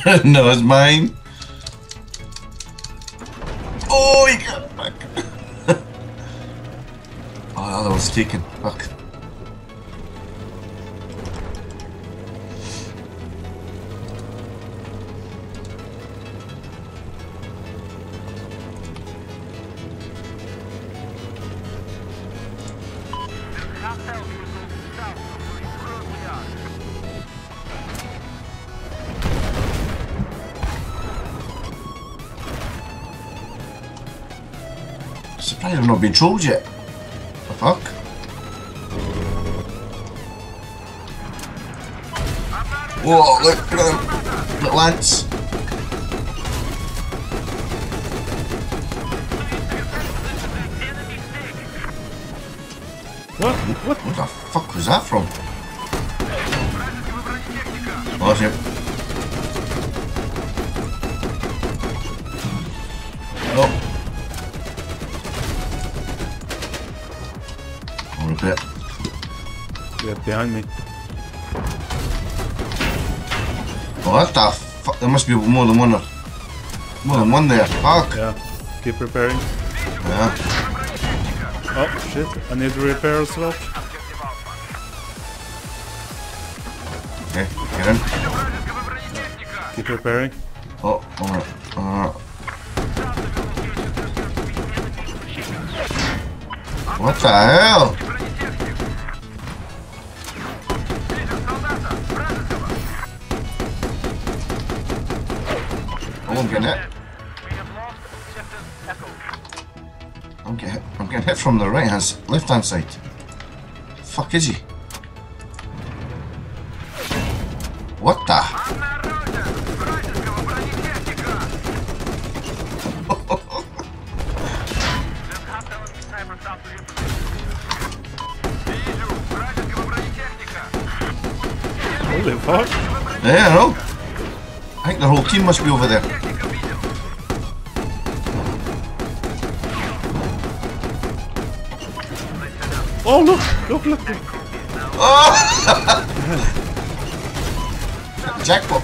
No, it's mine. Oh, he got it back. Oh, the other one's taken. Fuck. Surprised I've not been trolled yet. The fuck? Whoa, look at him. Little ants. What? What the fuck was that from? Oh, shit. Oh. I'll repair. Yeah, behind me. Oh, what the fuck? There must be more than one there. More than one there. Fuck. Yeah. Keep repairing. Yeah. Oh shit, I need to repair as well. Okay, get in. Keep repairing. Oh, alright. What the hell? Oh, I'm getting hit. I'm getting hit from the left hand side. Fuck is he? What the? Holy fuck. Yeah, I know. I think the whole team must be over there. Oh look! Look! Oh! Jackpot.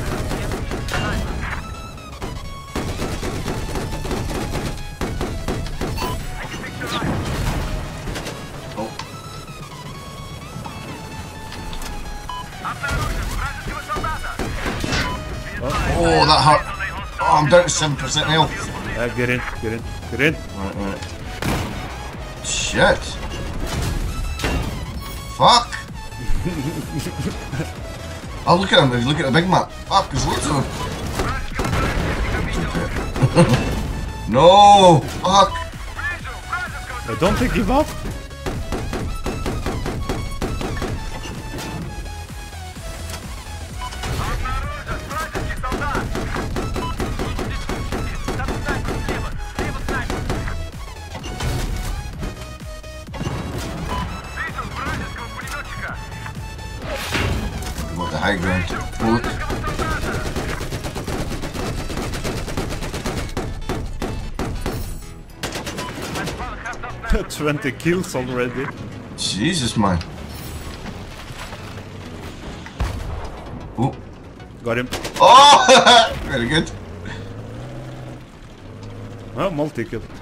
Oh, that hurt. Oh, I'm down to 7% health. Get in. Right. Shit. Fuck. Oh, look at him. Look at the big map. Fuck, there's loads of them. No. Fuck. Don't they give up? The high ground. Oh, look. Look. 20 kills already. Jesus, man. Oh. Got him. Oh! Very good. Oh, multi-kill.